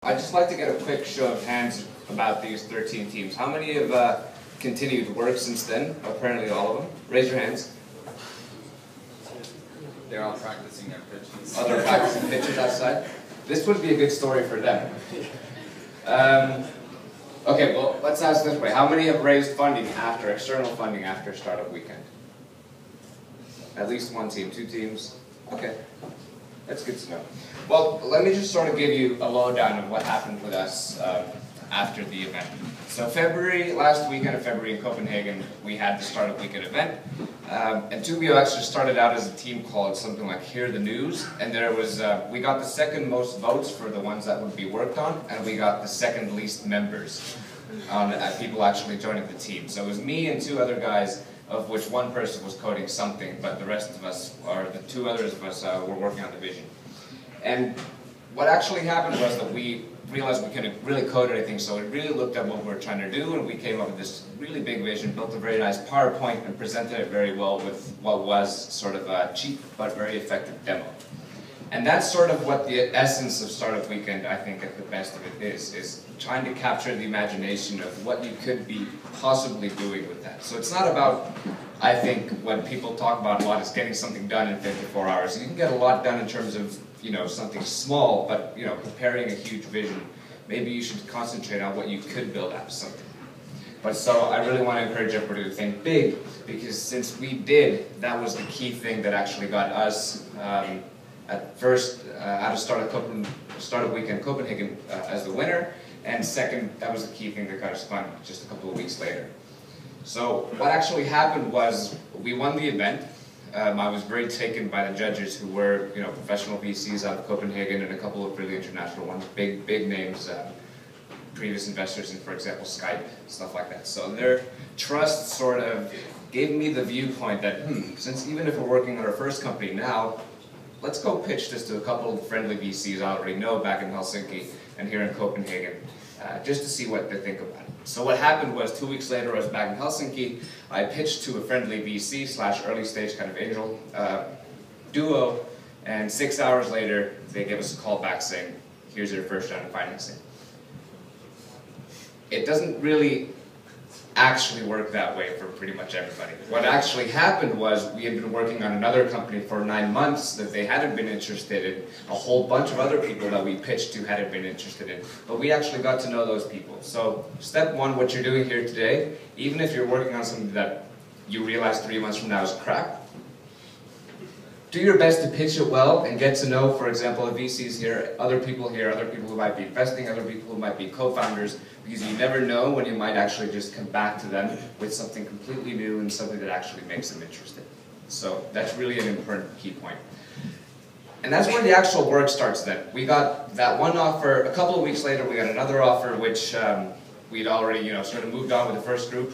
I'd just like to get a quick show of hands about these 13 teams. How many have continued work since then? Apparently all of them. Raise your hands. They're all practicing their pitches. Oh, they're practicing pitches outside? This would be a good story for them. Okay, well, let's ask this way. How many have raised funding after, external funding after startup weekend? At least one team, 2 teams? Okay, that's good to know. Well, let me just sort of give you a lowdown of what happened with us after the event. So last weekend of February in Copenhagen, we had the startup weekend event. And Tuubio actually started out as a team called something like Hear the News. And there was, we got the second most votes for the ones that would be worked on, and we got the second least members on people actually joining the team. So it was me and 2 other guys, of which one person was coding something, but the rest of us, or the 2 others of us, were working on the vision. And what actually happened was that we realized we couldn't really code anything, so we really looked at what we were trying to do, and we came up with this really big vision, built a very nice PowerPoint, and presented it very well with what was sort of a cheap but very effective demo. And that's sort of what the essence of Startup Weekend, I think, at the best of it is trying to capture the imagination of what you could be possibly doing with that. So it's not about, I think, what people talk about a lot is getting something done in 54 hours. You can get a lot done in terms of, you know, something small, but, you know, preparing a huge vision, maybe you should concentrate on what you could build out of something. But so I really want to encourage everybody to think big, because since we did, that was the key thing that actually got us at first out of Startup Weekend Copenhagen as the winner, and second, that was the key thing that got us funded just a couple of weeks later. So what actually happened was we won the event. I was very taken by the judges, who were, you know, professional VCs out of Copenhagen and a couple of really international ones, big names, previous investors in, for example, Skype, stuff like that. So their trust sort of gave me the viewpoint that, since even if we're working on our first company now, let's go pitch this to a couple of friendly VCs I already know back in Helsinki and here in Copenhagen, just to see what they think about it. So what happened was 2 weeks later I was back in Helsinki. I pitched to a friendly VC / early stage kind of angel duo, and 6 hours later they gave us a call back saying, here's your first round of financing. It doesn't really actually work that way for pretty much everybody. What actually happened was we had been working on another company for 9 months that they hadn't been interested in. A whole bunch of other people that we pitched to hadn't been interested in. But we actually got to know those people. So step 1, what you're doing here today, even if you're working on something that you realize 3 months from now is crap, do your best to pitch it well and get to know, for example, the VCs here, other people who might be investing, other people who might be co-founders, because you never know when you might actually just come back to them with something completely new and something that actually makes them interested. So that's really an important key point. And that's where the actual work starts then. We got that one offer, a couple of weeks later we got another offer which we'd already, you know, sort of moved on with the first group,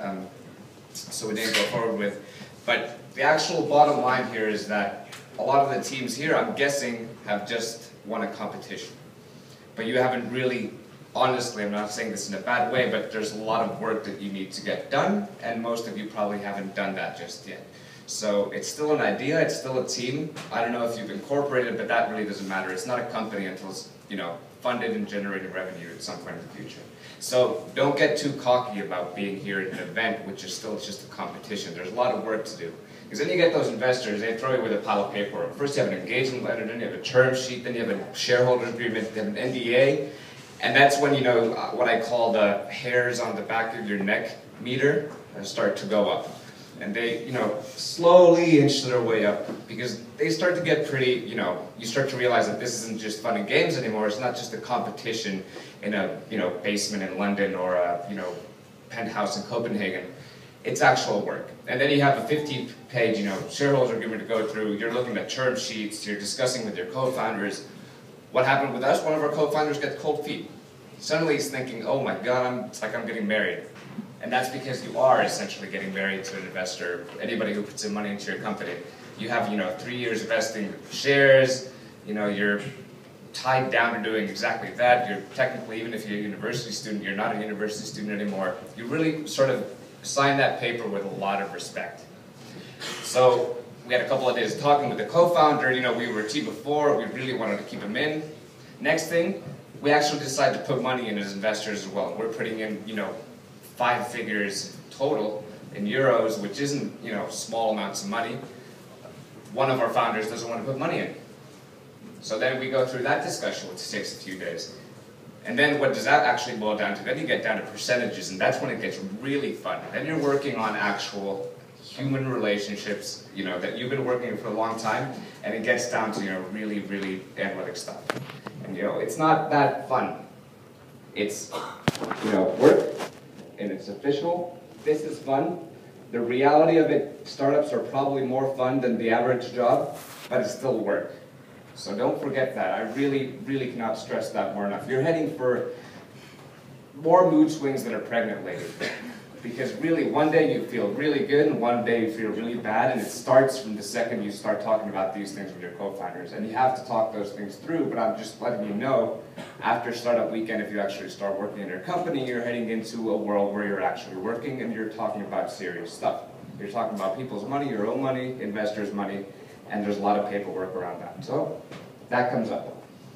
so we didn't go forward with. But the actual bottom line here is that a lot of the teams here, I'm guessing, have just won a competition. But you haven't really, honestly, I'm not saying this in a bad way, but there's a lot of work that you need to get done, and most of you probably haven't done that just yet. So it's still an idea, it's still a team. I don't know if you've incorporated, but that really doesn't matter. It's not a company until it's, you know, funded and generating revenue at some point in the future. So don't get too cocky about being here at an event, which is still just a competition. There's a lot of work to do. Because then you get those investors, they throw you with a pile of paperwork. First you have an engagement letter, then you have a term sheet, then you have a shareholder agreement, then an NDA. And that's when, you know, what I call the hairs on the back of your neck meter start to go up. And they, you know, slowly inch their way up, because they start to get pretty, you know, you start to realize that this isn't just fun and games anymore. It's not just a competition in a, you know, basement in London or a, you know, penthouse in Copenhagen. It's actual work. And then you have a 50-page, you know, shareholder agreement to go through. You're looking at term sheets. You're discussing with your co-founders. What happened with us? One of our co-founders got cold feet. Suddenly he's thinking, oh my God, it's like I'm getting married. And that's because you are essentially getting married to an investor, anybody who puts in money into your company. You have, you know, 3 years vesting shares, you know, you're tied down to doing exactly that. You're technically, even if you're a university student, you're not a university student anymore. You really sort of sign that paper with a lot of respect. So we had a couple of days talking with the co-founder. You know, we were a team before, we really wanted to keep him in. Next thing, we actually decide to put money in as investors as well. We're putting in, 5 figures total in euros, which isn't, small amounts of money. One of our founders doesn't want to put money in. So then we go through that discussion, which takes a few days. And then what does that actually boil down to? Then you get down to percentages, and that's when it gets really fun. Then you're working on actual human relationships, that you've been working for a long time, and it gets down to, really, really analytic stuff. And, it's not that fun. It's, work, and it's official. This is fun. The reality of it, startups are probably more fun than the average job, but it's still work. So don't forget that. I really, really cannot stress that more enough. You're heading for more mood swings than a pregnant lady. Because really, one day you feel really good, and one day you feel really bad, and it starts from the second you start talking about these things with your co-founders. And you have to talk those things through, but I'm just letting you know, after startup weekend, if you actually start working in your company, you're heading into a world where you're actually working, and you're talking about serious stuff. You're talking about people's money, your own money, investors' money, and there's a lot of paperwork around that. So, that comes up.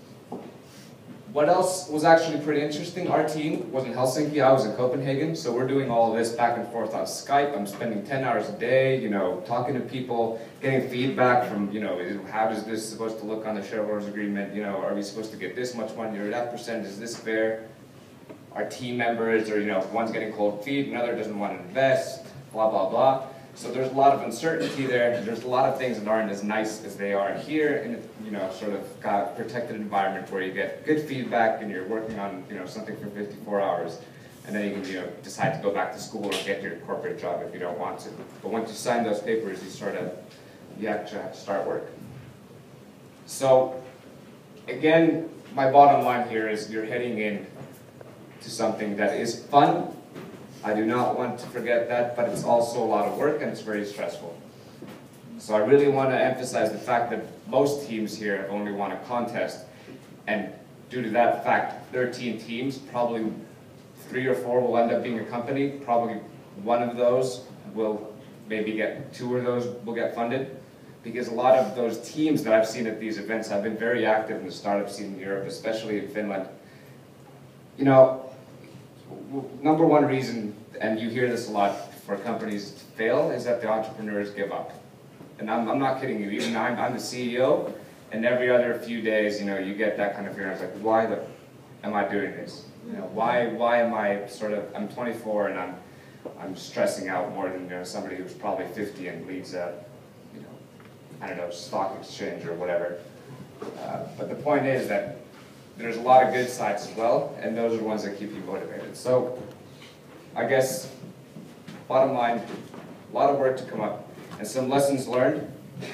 What else was actually pretty interesting? Our team was in Helsinki, I was in Copenhagen, so we're doing all of this back and forth on Skype. I'm spending 10 hours a day, talking to people, getting feedback from, how does this supposed to look on the shareholders agreement, are we supposed to get this much money or that percent, is this fair? Our team members are, one's getting cold feet, another doesn't want to invest, blah, blah, blah. So there's a lot of uncertainty there. There's a lot of things that aren't as nice as they are here in a, sort of got a protected environment where you get good feedback and you're working on, something for 54 hours. And then you can, decide to go back to school or get your corporate job if you don't want to. But once you sign those papers, you actually have to start work. So, again, my bottom line here is you're heading in to something that is fun. I do not want to forget that, but it's also a lot of work and it's very stressful. So I really want to emphasize the fact that most teams here have only won a contest, and due to that fact, 13 teams, probably 3 or 4 will end up being a company, probably one of those will maybe get, 2 of those will get funded, because a lot of those teams that I've seen at these events have been very active in the startup scene in Europe, especially in Finland. Number one reason, and you hear this a lot for companies to fail, is that the entrepreneurs give up. And I'm not kidding you, even I'm the CEO, and every other few days, you get that kind of feeling. It's like, why am I doing this? Why am I I'm 24 and I'm stressing out more than somebody who's probably 50 and leads a, I don't know, stock exchange or whatever. But the point is that there's a lot of good sides as well, and those are the ones that keep you motivated. So, I guess, bottom line, a lot of work to come up, and some lessons learned.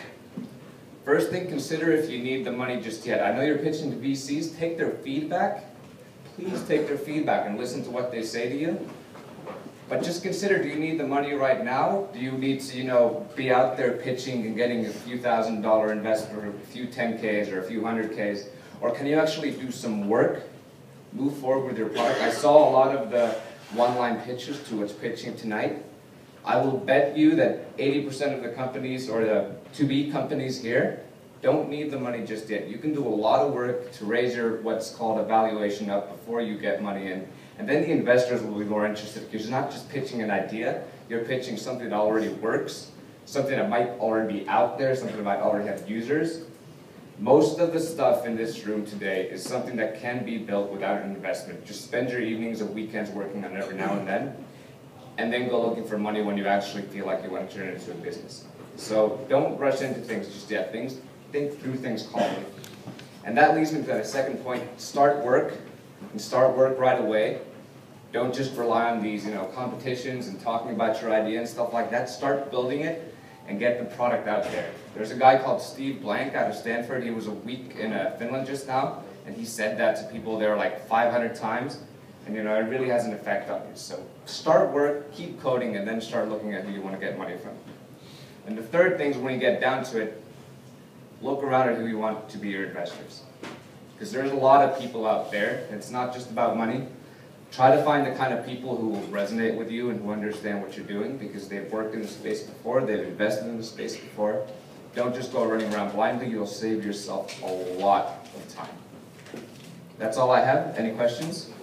First thing, consider if you need the money just yet. I know you're pitching to VCs, take their feedback. Please take their feedback and listen to what they say to you. But just consider, do you need the money right now? Do you need to, be out there pitching and getting a few $1,000 investment, or a few 10Ks or a few 100Ks? Or can you actually do some work, move forward with your product? I saw a lot of the one-line pitches to what's pitching tonight. I will bet you that 80% of the companies, or the to-be companies here, don't need the money just yet. You can do a lot of work to raise your, what's called a valuation up before you get money in. And then the investors will be more interested, because you're not just pitching an idea, you're pitching something that already works, something that might already be out there, something that might already have users. Most of the stuff in this room today is something that can be built without an investment. Just spend your evenings or weekends working on it every now and then go looking for money when you actually feel like you want to turn it into a business. So don't rush into things just yet. Think through things calmly. And that leads me to that second point. Start work, and start work right away. Don't just rely on these competitions and talking about your idea and stuff like that. Start building it and get the product out there. There's a guy called Steve Blank out of Stanford. He was a week in Finland just now, and he said that to people there like 500 times. And it really has an effect on you. So start work, keep coding, and then start looking at who you want to get money from. And the third thing is, when you get down to it, look around at who you want to be your investors. Because there's a lot of people out there. It's not just about money. Try to find the kind of people who will resonate with you and who understand what you're doing, because they've worked in the space before, they've invested in the space before. Don't just go running around blindly. You'll save yourself a lot of time. That's all I have. Any questions?